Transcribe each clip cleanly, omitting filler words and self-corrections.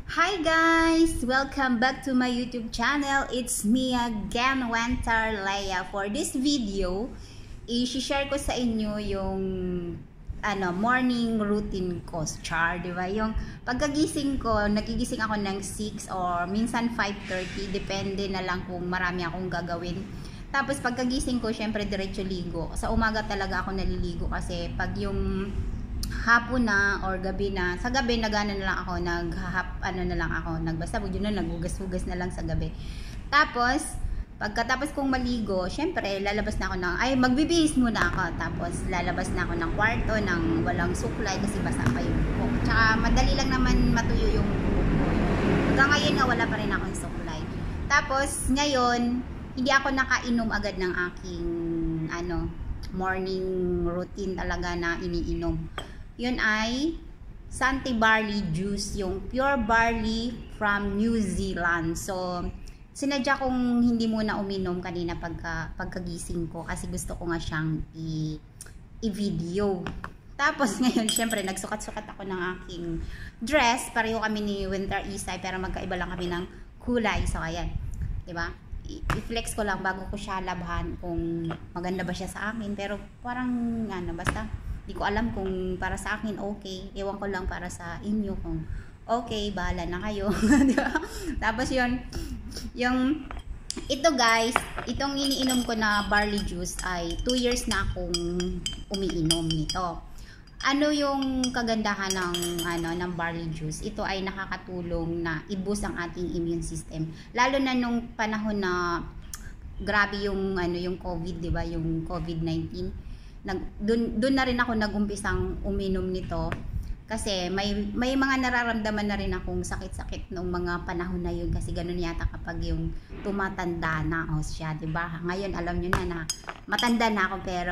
Hi guys! Welcome back to my YouTube channel. It's me again, Wentar Leia. For this video, i-share ko sa inyo yung morning routine ko, diba? Yung pagkagising ko, nagigising ako ng 6 or minsan 5:30, depende na lang kung marami akong gagawin. Tapos pagkagising ko, syempre diretso ligo. Sa umaga talaga ako naliligo kasi pag yung hapon na or gabi na, sa gabi nagana na lang ako, nagbasa yun na, naghugas-hugas na lang sa gabi. Tapos pagkatapos kong maligo, syempre lalabas na ako magbibihis muna ako, tapos lalabas na ako ng kwarto ng walang suklay kasi basa pa yung buhok. Tsaka madali lang naman matuyo yung buhok ko. Hanggang ngayon nga wala pa rin akong suklay. Tapos ngayon hindi ako nakainom agad ng aking morning routine talaga na iniinom. Yun ay Santi Barley Juice, yung pure barley from New Zealand. So sinadya kong hindi muna uminom kanina pagkagising ko kasi gusto ko nga siyang i-video. Tapos ngayon syempre nagsukat-sukat ako ng aking dress. Pareho kami ni Winter Isay pero magkaiba lang kami ng kulay. So ayan, diba? I-flex ko lang bago ko siya labhan kung maganda ba siya sa akin. Pero parang basta di ko alam kung para sa akin okay. Ewan ko lang para sa inyo kung okay, bahala na kayo. Tapos ito guys, itong iniinom ko na barley juice ay 2 years na akong umiinom nito. Ano yung kagandahan ng barley juice? Ito ay nakakatulong na i-boost ang ating immune system. Lalo na nung panahon na grabe yung COVID, 'di ba? Yung COVID-19. Doon na rin ako nagumpisang uminom nito kasi may mga nararamdaman na rin akong sakit-sakit noong mga panahon na yun kasi ganun yata kapag yung tumatanda na siya, 'di ba? Ngayon alam niyo na matanda na ako pero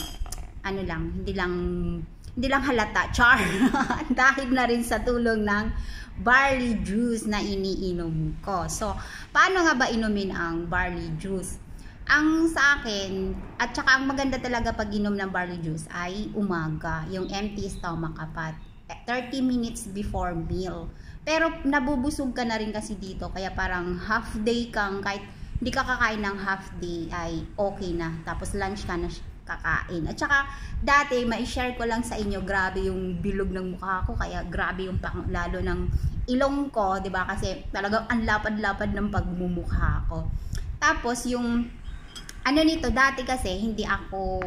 hindi lang halata, char. Dahil na rin sa tulong ng barley juice na iniinom ko. So, paano nga ba inumin ang barley juice? Ang sa akin, at saka ang maganda talaga pag inom ng barley juice ay umaga, yung empty stomach kapat, 30 minutes before meal. Pero nabubusog ka na rin kasi dito, kaya parang half day kang, kahit hindi ka kakain ng half day ay okay na. Tapos lunch ka na kakain. At saka dati mai-share ko lang sa inyo, grabe yung bilog ng mukha ko, kaya grabe yung lalo ng ilong ko, 'di ba? Kasi talagang ang lapad-lapad ng pagmumukha ko. Tapos yung nito dati kasi hindi ako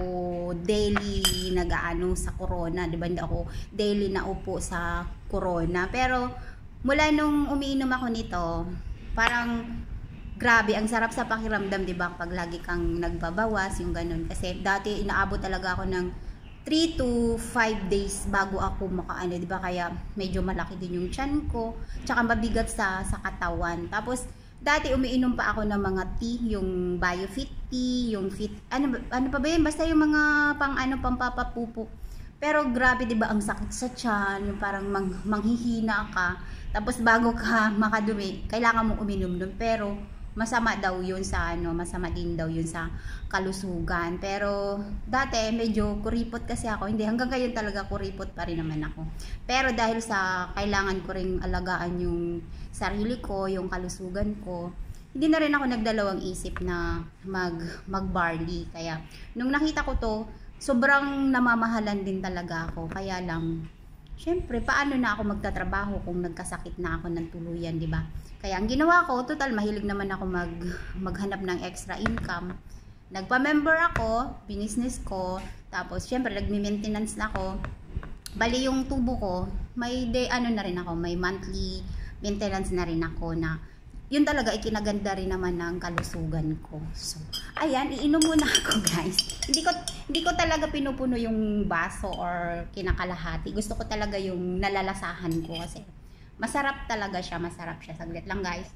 daily sa corona, 'di ba? Hindi ako daily naupo sa corona. Pero mula nung umiinom ako nito, parang grabe, ang sarap sa pakiramdam, 'di ba? Pag lagi kang nagbabawas, yung ganun. Kasi dati inaabot talaga ako ng 3 to 5 days bago ako makaano, 'di ba? Kaya medyo malaki din yung tiyan ko, tsaka mabigat sa katawan. Tapos dati umiinom pa ako ng mga tea, yung BioFit tea, yung fit ano pa ba yun? Basta yung mga pampapapupo. Pero grabe, 'di ba, ang sakit sa tiyan, yung parang manghihina ka. Tapos bago ka makadumi, kailangan mong uminom nun. Pero masama daw yun masama din daw yun sa kalusugan. Pero dati medyo kuripot kasi ako. Hindi, hanggang ngayon talaga kuripot pa rin naman ako. Pero dahil sa kailangan ko ring alagaan yung sarili ko, yung kalusugan ko, hindi na rin ako nagdalawang isip na mag-barley. Kaya nung nakita ko to, sobrang namamahalan din talaga ako. Kaya lang, syempre, paano na ako magtatrabaho kung nagkasakit na ako ng tuluyan, di ba? Kaya ang ginawa ko, total mahilig naman ako maghanap ng extra income. Nagpa-member ako, binisnes ko, tapos syempre nagmi-maintenance na ako. Bali yung tubo ko, may na rin ako, may monthly maintenance na rin ako na yun talaga ikinaganda rin naman ng kalusugan ko. So, ayan, iinom muna ako, guys. Hindi ko talaga pinupuno yung baso or kinakalahati. Gusto ko talaga yung nalalasahan ko kasi masarap talaga siya, masarap siya. Saglit lang, guys.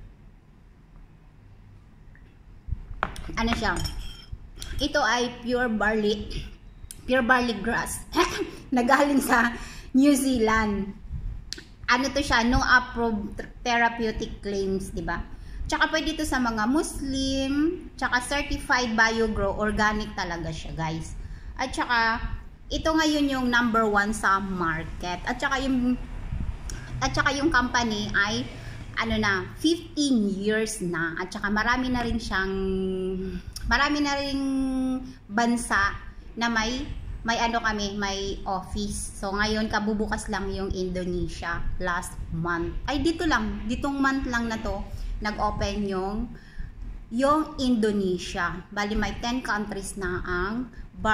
Siya? Ito ay pure barley grass. Nagaling sa New Zealand. To siya, no approved therapeutic claims, 'di ba? Tsaka pwede ito sa mga Muslim, tsaka certified bio-grow, organic talaga siya, guys. At tsaka ito ngayon yung #1 sa market. At tsaka yung At saka yung company ay ano na, 15 years na. At saka marami na rin bansa na may ano kami, may office. So ngayon kabubukas lang yung Indonesia last month. Ay ditong month lang na to nag-open yung Indonesia. Bali may 10 countries na ang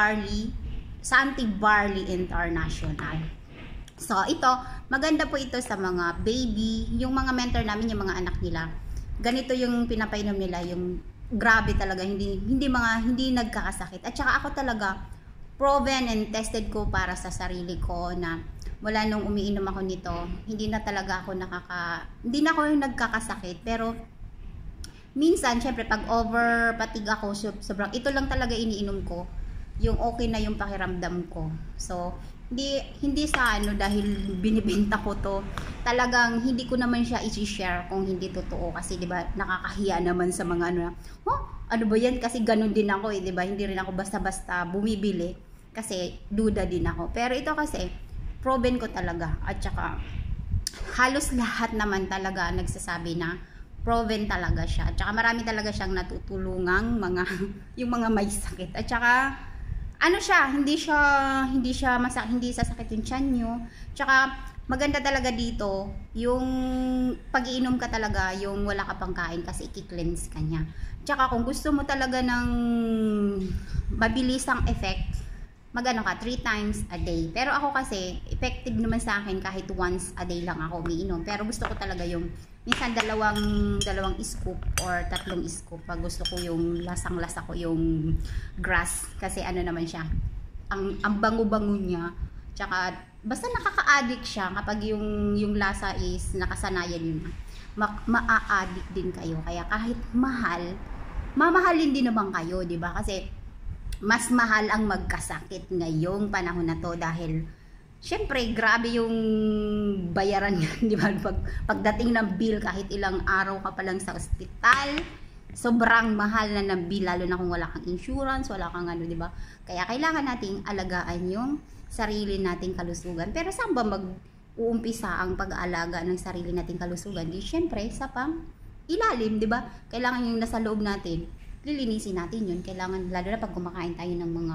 Santi Barley International. So ito, maganda po ito sa mga baby, yung mga mentor namin, yung mga anak nila. Ganito yung pinapainom nila, yung grabe talaga, hindi nagkakasakit. At saka ako talaga proven and tested ko para sa sarili ko na mula nung umiinom ako nito, hindi na ako nagkakasakit. Pero minsan, syempre pag overpatig ako, sobrang ito lang talaga iniinom ko, yung okay na yung pakiramdam ko. So hindi sa ano dahil binibenta ko to, talagang hindi ko naman siya i-share kung hindi totoo, kasi 'di ba nakakahiya naman sa mga ano, ano ba yan, kasi ganun din ako eh, 'di ba, hindi rin ako basta-basta bumibili kasi duda din ako. Pero ito kasi proven ko talaga, at saka halos lahat naman talaga nagsasabi na proven talaga siya, at saka marami talaga siyang natutulungang yung mga may sakit. At saka ano siya, hindi sasakit yung tiyan nyo. Tsaka maganda talaga dito yung pag-iinom ka talaga, yung wala ka pang kain, kasi i-cleanse ka niya. Tsaka kung gusto mo talaga ng mabilisang effect, magano ka 3 times a day. Pero ako kasi effective naman sa akin kahit once a day lang ako umiinom. Pero gusto ko talaga yung minsan dalawang scoop or 3 scoop pag gusto ko yung lasang-lasa ko yung grass, kasi ano naman siya, ang bango-bango niya. Tsaka basta nakaka-addict siya kapag yung lasa is nakasanayan niyo na. Ma-a-addict din kayo. Kaya kahit mamahalin din naman kayo, 'di ba? Kasi mas mahal ang magkasakit ngayong panahon na to, dahil syempre grabe yung bayaran yan, di ba? Pagdating ng bill, kahit ilang araw ka pa lang sa ospital, sobrang mahal na ng bill, lalo na kung wala kang insurance, wala kang ano, di ba? Kaya kailangan nating alagaan yung sarili nating kalusugan. Pero saan ba mag-uumpisa ang pag-aalaga ng sarili nating kalusugan? Di syempre sa pang ilalim, di ba? Kailangan yung nasa loob natin, lilinisin natin yun. Kailangan, lalo na pag kumakain tayo ng mga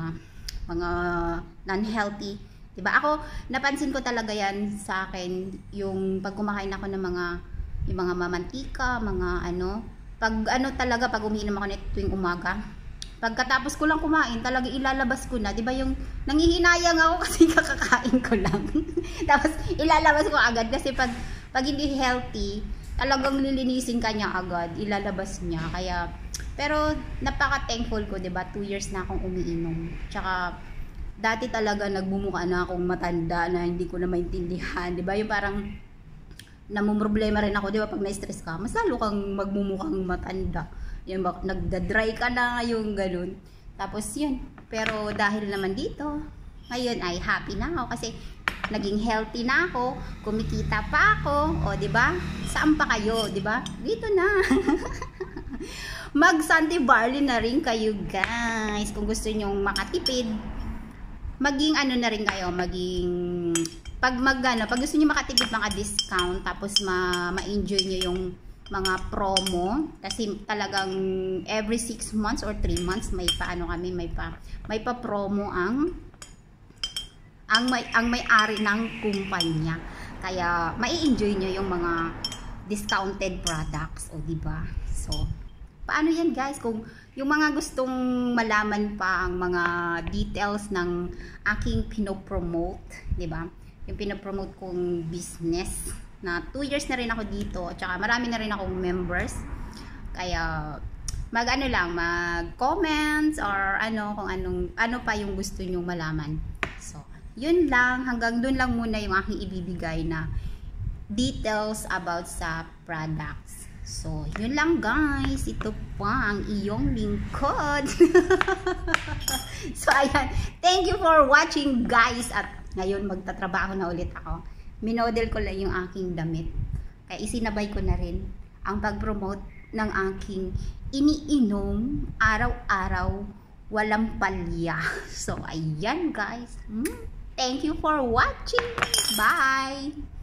non-healthy, diba? Ako, napansin ko talaga yan sa akin, yung pag kumakain ako ng yung mga mamantika, mga ano, pag umiinom ako nito tuwing umaga, pagkatapos ko lang kumain, talaga ilalabas ko na, diba, yung nangihinayang ako kasi kakakain ko lang. Tapos ilalabas ko agad, kasi pag hindi healthy, talagang lilinisin ka niya agad, ilalabas niya. Kaya pero napaka-thankful ko, 'di ba? 2 years na akong umiinom. Tsaka dati talaga nagbumuka na akong matanda na hindi ko na maintindihan, 'di ba? Yung parang namumroblema rin ako, 'di ba? Pag na-stress ka, mas lalo kang magmumukhang matanda. Yung nagda-dry ka na, yung ganun. Tapos 'yun. Pero dahil naman dito, ngayon ay happy na ako kasi naging healthy na ako, kumikita pa ako, o 'di ba? Saan pa kayo, 'di ba? Dito na. Mag-Santi Barley na rin kayo, guys. Kung gusto niyo makatipid, maging ano na rin kayo, pag gusto niyo makatipid, maka-discount, tapos ma-enjoy niyo yung mga promo, kasi talagang every 6 months or 3 months may pa promo ang may-ari ng kumpanya. Kaya mai-enjoy niyo yung mga discounted products, o di ba? So paano yan, guys? Kung yung mga gustong malaman pa ang mga details ng aking pinopromote, di ba? Yung pinopromote kong business na 2 years na rin ako dito, at saka marami na rin akong members. Kaya mag-comments or kung ano pa yung gusto nyong malaman. So, yun lang, hanggang dun lang muna yung aking ibibigay na details about sa products. So, yun lang, guys. Ito pa ang iyong lingkod. So, ayan. Thank you for watching, guys. At ngayon, magtatrabaho na ulit ako. Minodel ko lang yung aking damit. Kaya isinabay ko na rin ang pag-promote ng aking iniinom araw-araw, walang palya. So, ayan, guys. Thank you for watching. Bye!